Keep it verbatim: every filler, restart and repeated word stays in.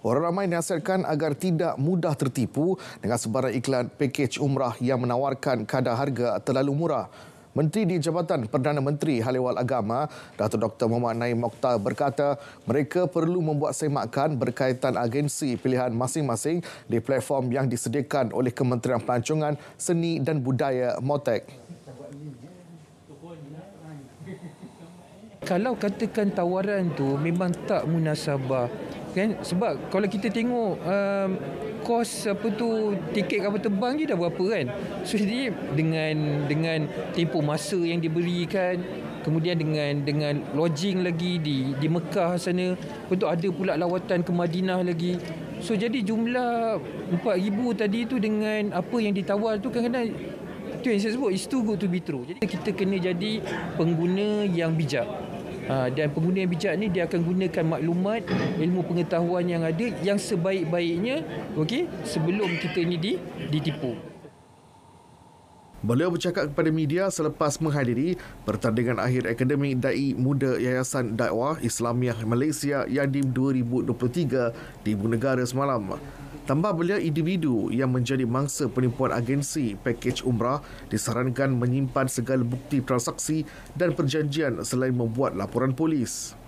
Orang ramai dinasihatkan agar tidak mudah tertipu dengan sebarang iklan pakej umrah yang menawarkan kadar harga terlalu murah. Menteri di Jabatan Perdana Menteri Hal Ehwal Agama, Datuk Doktor Muhammad Naim Mokhtar berkata mereka perlu membuat semakan berkaitan agensi pilihan masing-masing di platform yang disediakan oleh Kementerian Pelancongan, Seni dan Budaya MOTEK. Kalau katakan tawaran tu memang tak munasabah, kan? Sebab kalau kita tengok um, kos apa tu tiket kapal terbang je dah berapa kan. So jadi dengan dengan tempoh masa yang diberikan, kemudian dengan dengan lodging lagi di di Mekah sana, betul ada pula lawatan ke Madinah lagi. So jadi jumlah empat ribu tadi tu dengan apa yang ditawar tu kadang-kadang tu yang saya sebut is too good to be true. Jadi kita kena jadi pengguna yang bijak. Ha, dan pengguna yang bijak ni dia akan gunakan maklumat, ilmu pengetahuan yang ada yang sebaik-baiknya, okey, sebelum kita ni di, ditipu. Beliau bercakap kepada media selepas menghadiri pertandingan akhir akademik Dai Muda Yayasan Dakwah Islamiah Malaysia yang di dua ribu dua puluh tiga di Ibu Negara semalam. Tambah beliau, individu yang menjadi mangsa penipuan agensi pakej umrah disarankan menyimpan segala bukti transaksi dan perjanjian selain membuat laporan polis.